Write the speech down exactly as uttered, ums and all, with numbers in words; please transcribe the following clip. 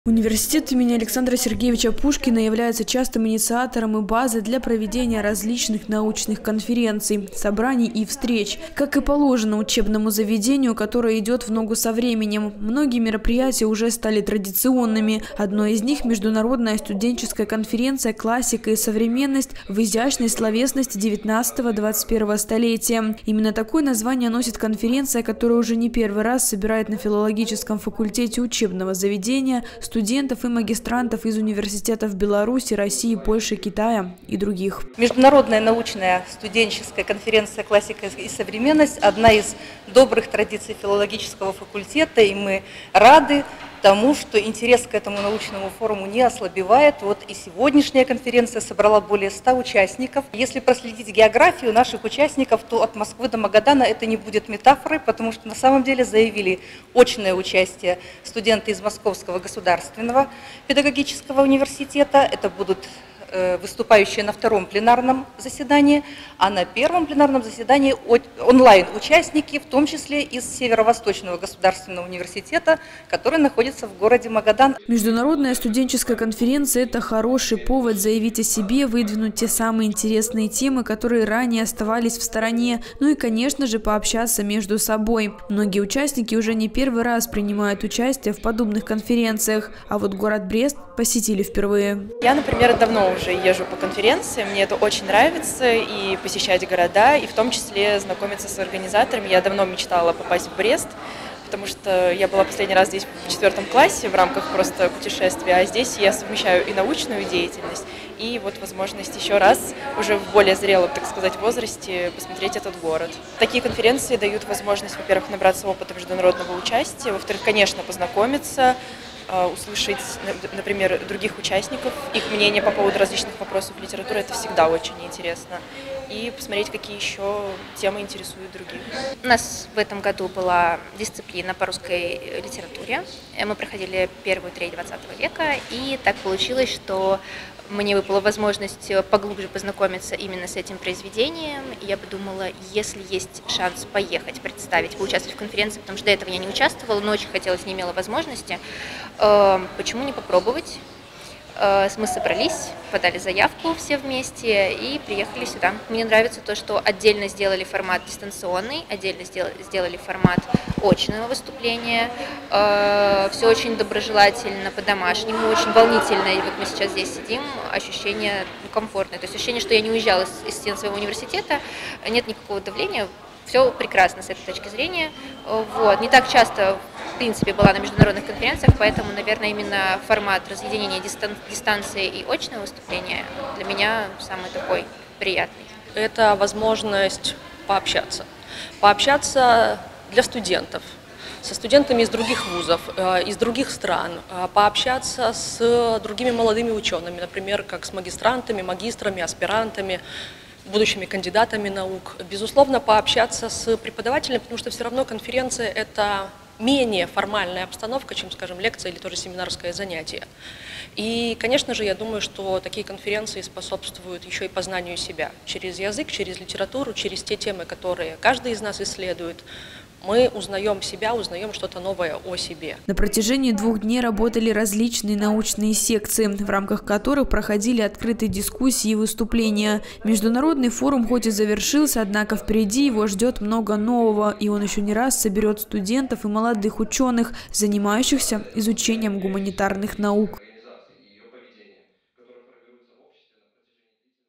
Университет имени Александра Сергеевича Пушкина является частым инициатором и базой для проведения различных научных конференций, собраний и встреч, как и положено учебному заведению, которое идет в ногу со временем. Многие мероприятия уже стали традиционными. Одно из них – международная студенческая конференция «Классика и современность» в изящной словесности девятнадцатого-двадцать первого столетия. Именно такое название носит конференция, которая уже не первый раз собирает на филологическом факультете учебного заведения студентов и магистрантов из университетов Беларуси, России, Польши, Китая и других. Международная научная студенческая конференция «Классика и современность» – одна из добрых традиций филологического факультета, и мы рады тому, что интерес к этому научному форуму не ослабевает. Вот и сегодняшняя конференция собрала более ста участников. Если проследить географию наших участников, то от Москвы до Магадана это не будет метафорой, потому что на самом деле заявили очное участие студенты из Московского государственного педагогического университета. Это будут выступающие на втором пленарном заседании, а на первом пленарном заседании онлайн-участники, в том числе из Северо-Восточного государственного университета, который находится в городе Магадан. Международная студенческая конференция – это хороший повод заявить о себе, выдвинуть те самые интересные темы, которые ранее оставались в стороне, ну и, конечно же, пообщаться между собой. Многие участники уже не первый раз принимают участие в подобных конференциях, а вот город Брест посетили впервые. Я, например, давно уже уже езжу по конференциям, мне это очень нравится, и посещать города, и в том числе знакомиться с организаторами. Я давно мечтала попасть в Брест, потому что я была последний раз здесь в четвертом классе в рамках просто путешествия, а здесь я совмещаю и научную деятельность, и вот возможность еще раз уже в более зрелом, так сказать, возрасте посмотреть этот город. Такие конференции дают возможность, во-первых, набраться опыта международного участия, во-вторых, конечно, познакомиться, услышать, например, других участников, их мнение по поводу различных вопросов литературы, это всегда очень интересно. И посмотреть, какие еще темы интересуют других. У нас в этом году была дисциплина по русской литературе. Мы проходили первую треть двадцатого века, и так получилось, что мне выпала возможность поглубже познакомиться именно с этим произведением. И я подумала, если есть шанс поехать, представить, поучаствовать в конференции, потому что до этого я не участвовала, но очень хотелось, не имела возможности, почему не попробовать? Мы собрались, подали заявку все вместе и приехали сюда. Мне нравится то, что отдельно сделали формат дистанционный, отдельно сделали формат очного выступления. Все очень доброжелательно, по-домашнему, очень волнительно. И вот мы сейчас здесь сидим, ощущение комфортное. То есть ощущение, что я не уезжала из стен своего университета, нет никакого давления. Все прекрасно с этой точки зрения. Вот. Не так часто, в принципе, была на международных конференциях, поэтому, наверное, именно формат разъединения дистан дистанции и очного выступления для меня самый такой приятный. Это возможность пообщаться. Пообщаться для студентов, со студентами из других вузов, из других стран, пообщаться с другими молодыми учеными, например, как с магистрантами, магистрами, аспирантами, будущими кандидатами наук. Безусловно, пообщаться с преподавателями, потому что все равно конференция – это менее формальная обстановка, чем, скажем, лекция или тоже семинарское занятие. И, конечно же, я думаю, что такие конференции способствуют еще и познанию себя через язык, через литературу, через те темы, которые каждый из нас исследует. Мы узнаем себя, узнаем что-то новое о себе. На протяжении двух дней работали различные научные секции, в рамках которых проходили открытые дискуссии и выступления. Международный форум хоть и завершился, однако впереди его ждет много нового, и он еще не раз соберет студентов и молодых ученых, занимающихся изучением гуманитарных наук.